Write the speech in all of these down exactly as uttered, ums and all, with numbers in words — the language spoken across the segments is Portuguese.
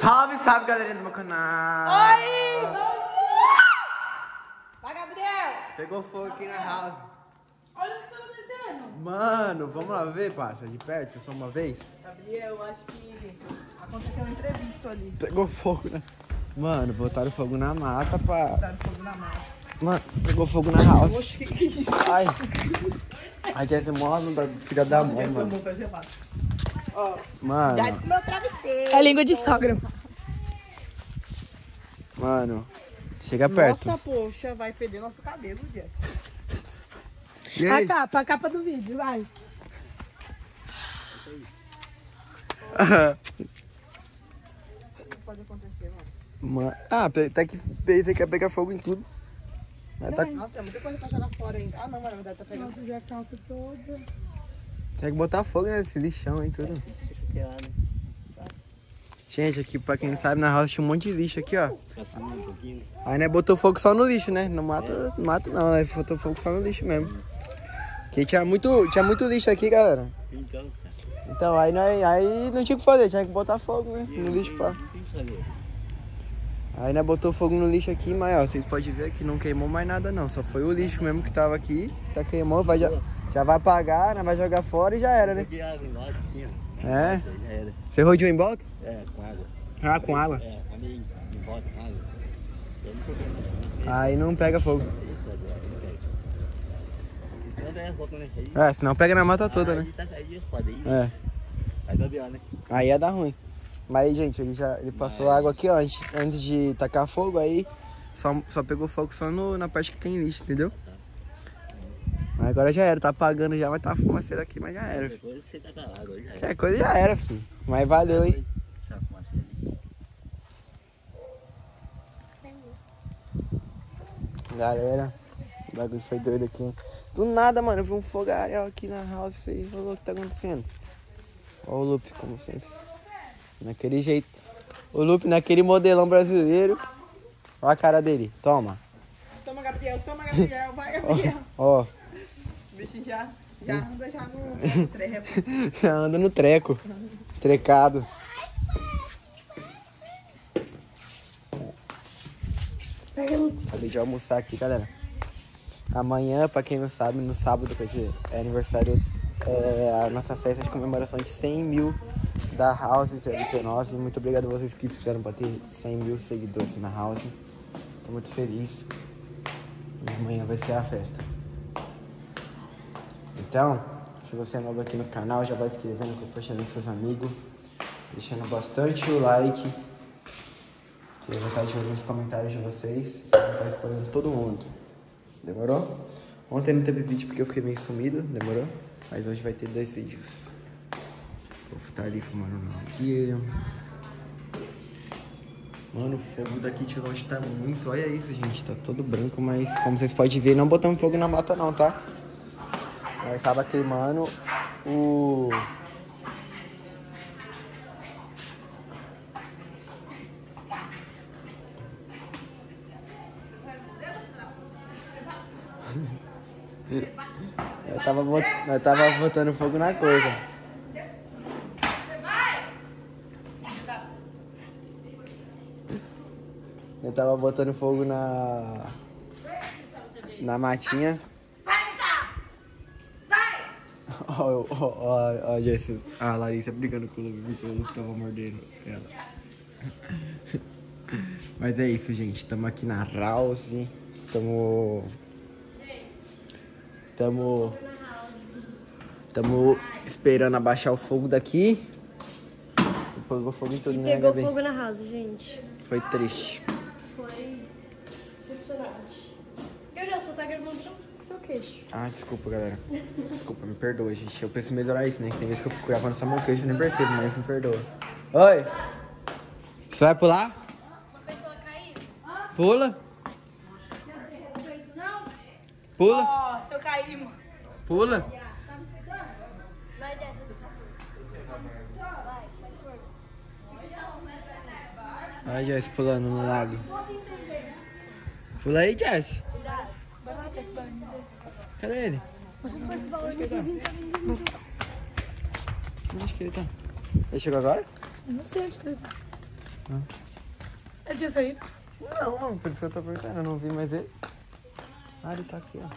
Salve, salve, galerinha do meu canal! Oi! Vai, Gabriel! Pegou fogo aqui na house. Olha o que tá acontecendo. Mano, vamos lá ver, passa, de perto, só uma vez. Gabriel, eu acho que aconteceu um imprevisto ali. Pegou fogo, né? Mano, botaram fogo na mata, pá. Botaram fogo na mata. Mano, pegou fogo na house. Oxe, que que é isso? Ai. A Jessie morre da filha da mãe, Essa mano. mão tá gelada. Ó, Mano, cuidado com o meu travesseiro. É língua de sogra. mano, chega perto. Nossa, poxa, vai feder nosso cabelo, Jess. E A aí? capa, a capa do vídeo, vai. O que pode acontecer, mano? Mano, ah, até que pensei que ia pegar fogo em tudo. Mas tá... Nossa, tem muita coisa pra jogar fora ainda. Ah, não, mas na verdade tá pegando. Nossa, já a calça toda. Tem que botar fogo nesse lixão e tudo. Gente, aqui pra quem não sabe, na house tinha um monte de lixo aqui, ó. Aí, né, botou fogo só no lixo, né? Não mata, mata não, né? Botou fogo só no lixo mesmo. Porque tinha muito, tinha muito lixo aqui, galera. Então, aí, nós, aí não tinha o que fazer, tinha que botar fogo, né? No lixo, pá. Aí, né, botou fogo no lixo aqui, mas, ó, vocês podem ver que não queimou mais nada, não. Só foi o lixo mesmo que tava aqui. Já queimou, vai, já, já vai apagar, né? Vai jogar fora e já era, né? É? Você rodeou em volta? É, com água. Ah, com água? É, a minha em volta com água. Eu não tô vendo assim. Aí não pega fogo. Aí, É, senão pega na mata toda, né? tá, aí é foda, aí, É. aí dá pior, né? Aí ia dar ruim. Mas aí, gente, ele já ele passou água aqui, ó, antes, antes de tacar fogo, aí só, só pegou fogo só no, na parte que tem lixo, entendeu? Mas agora já era, tá apagando já, vai tá fumaceira aqui, mas já era. Filho. Depois você tá com a água, já Qualquer coisa já era, filho. Mas valeu, hein? Essa fumaceira ali. Galera, o bagulho foi doido aqui. Do nada, mano, eu vi um fogaréu aqui na house e falei, ô, o que tá acontecendo? Ó o Lupe, como sempre. Naquele jeito. O Lupe naquele modelão brasileiro. Ó a cara dele, toma. Toma, Gabriel, toma, Gabriel. Vai, Gabriel. Ó, O bichinho já, já anda já no, no treco. já anda no treco. Trecado. Acabei de almoçar aqui, galera. Amanhã, pra quem não sabe, no sábado, quer dizer, é aniversário, é a nossa festa de comemoração de cem mil da House zero dezenove. Muito obrigado a vocês que fizeram bater cem mil seguidores na House. Tô muito feliz. E amanhã vai ser a festa. Então, se você é novo aqui no canal, já vai se inscrevendo, compartilhando com seus amigos, deixando bastante o like. Eu vou estar de olho nos comentários de vocês. Eu vou estar explorando todo mundo. Demorou? Ontem não teve vídeo porque eu fiquei meio sumido, demorou? Mas hoje vai ter dois vídeos. Vou estar ali fumando não. Aqui. Mano, o fogo daqui de longe tá muito. Olha isso, gente. Tá todo branco, mas como vocês podem ver, não botamos fogo na mata não, tá? Nós estava queimando o... Eu tava, bot... Eu tava botando fogo na coisa. Eu tava botando fogo na... Na matinha. Ó, ó, ó, ó, Jess, a Larissa brigando com o Lupe porque o Lupe tava mordendo ela. Mas é isso, gente. Tamo aqui na house. Tamo... Tamo... Tamo esperando abaixar o fogo daqui. E pegou fogo em tudo, né, Pegou Gabi? fogo na house, gente. Foi triste. Foi decepcionante. Eu já só tá gravando seu, seu queixo. Ah, desculpa, galera. Desculpa, me perdoa, gente. Eu preciso melhorar isso, né? Tem vezes que eu fico gravando só meu queixo e nem percebo, mas me perdoa. Oi! Você vai pular? Uma pessoa cair? Pula. Pula. Ó, oh, se eu cair, mano. Pula. Vai dessa. Vai, mais forte. Olha a Jess pulando no lago. Pula aí, Jess. Cuidado. Vai lá perto do barulho. Cadê ele? Onde Onde que ele tá? Ele chegou agora? Não sei onde que ele tá. Ele tinha saído? Não, mano, por isso que eu tô perguntando, eu não vi mais ele. Ah, ele tá aqui, ó.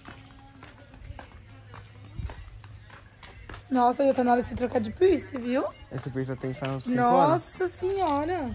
Nossa, já tá na hora de se trocar de piercing, viu? Esse piercing tem faz uns cinco anos. Nossa senhora.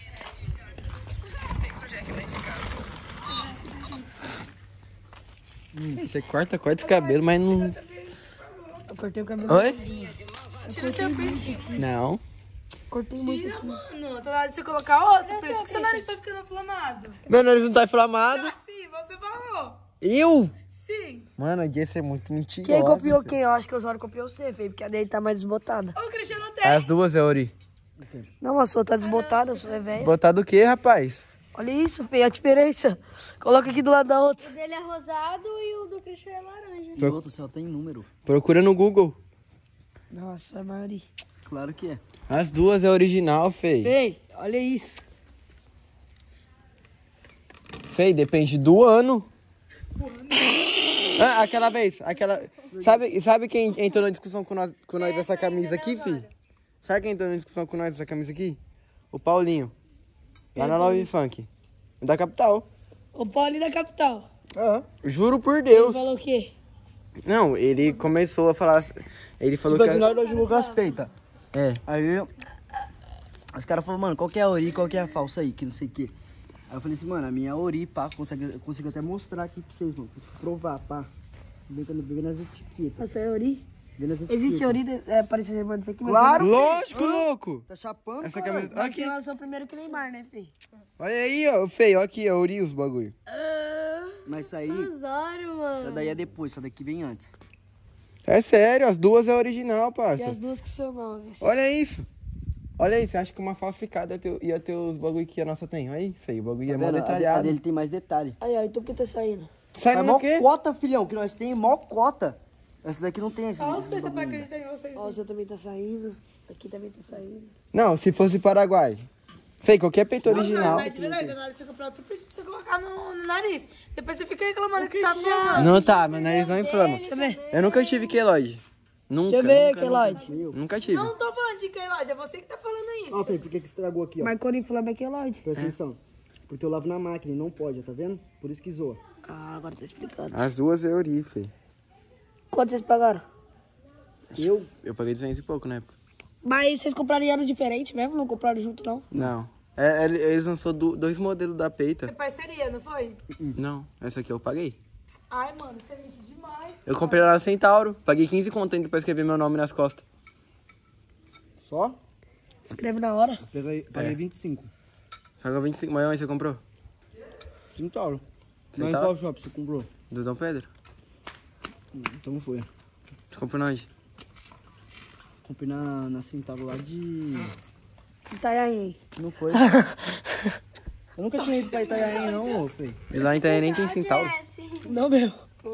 Hum, você corta, corta esse cabelo, mas não... Eu cortei o cabelo. Oi? Tira seu piercing. Não. Cortei muito Tira, aqui. Mano. Tá na hora de você colocar outro. Por isso que seu nariz tá ficando inflamado. Meu nariz não tá inflamado. Ah, sim, você falou. Eu? Sim. Mano, a Jess é muito mentirosa. Quem copiou filho. quem? Eu acho que o Osório copiou você, feio, porque a dele tá mais desbotada. Ô, o Cristiano tem. As duas é Ori. Não, a sua tá desbotada, a sua é velha. Botado o quê, rapaz? Olha isso, feio, a diferença. Coloca aqui do lado da outra. O dele é rosado e o do Cristiano é laranja. E o outro só tem número. Procura no Google. Nossa, é a maioria. Claro que é. As duas é original, Fei. Ei, olha isso. Fei, depende do ano. Ah, aquela vez, aquela... Sabe, sabe quem entrou na discussão com nós, com nós dessa camisa aqui, fi? Sabe quem entrou na discussão com nós dessa camisa aqui? O Paulinho. Lá na Love Funk. Da capital. O Paulinho da capital. Ah. Juro por Ele Deus. falou o quê? Não, ele começou a falar... Ele falou Tipo que... assim, nós dois jogamos com as peitas. É. Aí os caras falaram, mano, qual que é a Ori, qual que é a falsa aí, que não sei o quê. Aí eu falei assim, mano, a minha é a Ori, pá, consigo, eu consigo até mostrar aqui pra vocês, mano. Consigo provar, pá. Vem quando vê nas etiquetas. Essa é a Ori? Vê nas etiquetas. Existe Ori, de, é, parecida irmã disso aqui, mas... Claro! Lógico, louco! Tá chapando, Essa caralho. camisa... Mas Aqui. você lançou primeiro que Neymar, né, Fê? Olha aí, ó. Feio, aqui, ó. Ori, os bagulho. Mas isso aí, Osório, mano. essa daí é depois, essa daqui vem antes. É sério, as duas é original, E parça. as duas que são novas. Olha isso. Olha aí, você acha que uma falsificada ia ter, ia ter os bagulho que a nossa tem? Olha aí, feio, o bagulho é Tá mó vendo? A, de- a detalhado. dele tem mais detalhe. Aí, ó, então por que tá saindo? Sai É no mó quê? cota, filhão, que nós temos, mó cota. Essa daqui não tem esse. Só esses vocês pra bagulho. acreditar em vocês. Ó, o seu também tá saindo. Aqui também tá saindo. Não, se fosse Paraguai. Feio, qualquer peito original. Mas de verdade, na hora de você comprar outro piercing, pra você colocar no, no nariz. Depois você fica reclamando que tá inflamando. Não tá, meu nariz não inflama. Eu nunca tive queloide. Nunca, Deixa eu ver, nunca, queloide. nunca, nunca tive. Não tô falando de queloide, é você que tá falando isso. Ó, Fê, por que que estragou aqui, ó? Mas quando inflama é queloide. Presta atenção. Porque eu lavo na máquina e não pode, ó, tá vendo? Por isso que zoa. Ah, agora tá explicado. As duas é Ori, feio. Quanto vocês pagaram? Eu? Eu paguei duzentos e pouco na época. Mas vocês compraram em ano diferente mesmo? Não compraram junto, não? Não. É, ele- eles lançou do- dois modelos da peita. Foi parceria, não foi? Não, essa aqui eu paguei. Ai, mano, você mente demais. Eu comprei lá na Centauro. Paguei quinze conto ainda pra escrever meu nome nas costas. Só? Escreve na hora. Eu peguei, paguei É. vinte e cinco. Pagou vinte e cinco. Mas onde você comprou? Centauro. Mas em Centauro? qual shopping você comprou? Do Dom Pedro. Hum, Então não foi. Você comprou onde? Comprei na, na Centauro lá de... Itanhaém. Não foi. Eu nunca tinha ido pra Itanhaém não, ô, Fê. E lá em Itaém nem tem Centauro. Não, meu.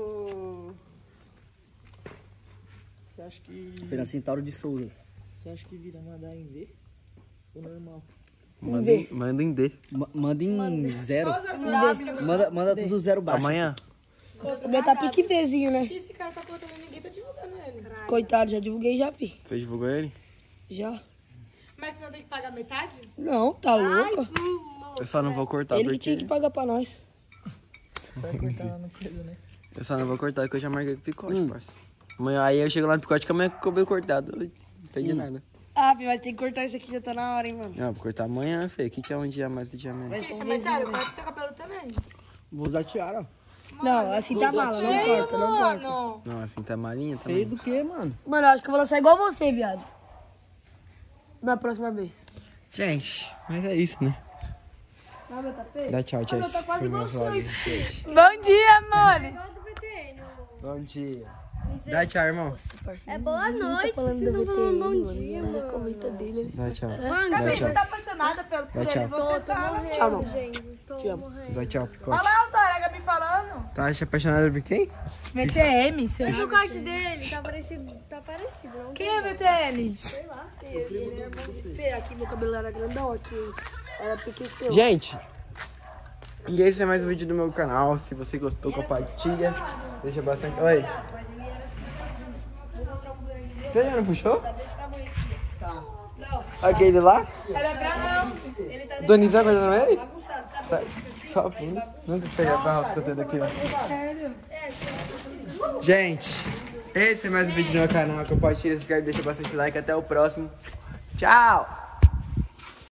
Você acha que. Foi na Centauro de Souza. Você acha que vira mandar em V? Ou normal? Manda em, manda em D. Ma- manda em zero. Qual os W? Manda, manda tudo zero baixo. Amanhã. O meu tá pique Vzinho, né? Esse cara tá contando e ninguém tá divulgando ele. Coitado, já divulguei já, fi. Você divulgou ele? Já. Mas você não tem que pagar metade? Não, tá louca? Eu só não vou cortar Ele que porque... tinha que pagar pra nós. Você vai cortar lá no coisa, né? Eu só não vou cortar porque eu já marquei com picote, parça. Amanhã, aí eu chego lá no picote com a minha cabelo cortado. Eu não entendi nada. Ah, fi, mas tem que cortar isso aqui, já tá na hora, hein, mano. Não, vou cortar amanhã, feio. O que, que é um dia mais do dia menos? Vai ser um Mas sério, Vzinho, né? corta seu cabelo também. Vou usar tiara. Não, assim tá mala, não corta, não corta. Mano. Não, assim tá malinha Feio também. do que, mano? Mano, eu acho que eu vou lançar igual você, viado. Na próxima vez. Gente, mas é isso, né? Ah, meu tá feio? Dá tchau, tchau. meu tá quase Foi meu igual vlog. Bom dia, amores. Bom dia. Dá tchau, irmão. É boa noite, Falando vocês do não falando V T N, bom dia, mano. mano. Comenta dele. Dá tchau. Mano, Dá Você tchau. tá apaixonada pelo, por Dá tchau. ele, você fala. Tchau, não. gente, estou Te amo. morrendo. Dá tchau, picote. Olha lá, Osório, a Gabi falando. Tá apaixonada por quem? V T M, você Mas o corte dele tá parecido, tá parecido, não? Quem é V T M? Sei lá. Fê, aqui meu cabelo era grandão, aqui era pique seu. Gente, e esse é mais um vídeo do meu canal. Se você gostou, compartilha. Deixa bastante... Oi. Você já não puxou? Não. Aquele lá? Era Abraão. Donizão guardando ele? Sai. Só pula. Nunca que você vai pra House que eu tenho daqui, ó. Sério? Gente, esse é mais um vídeo no meu canal. Compartilha, se inscreve, deixa bastante like. Até o próximo. Tchau!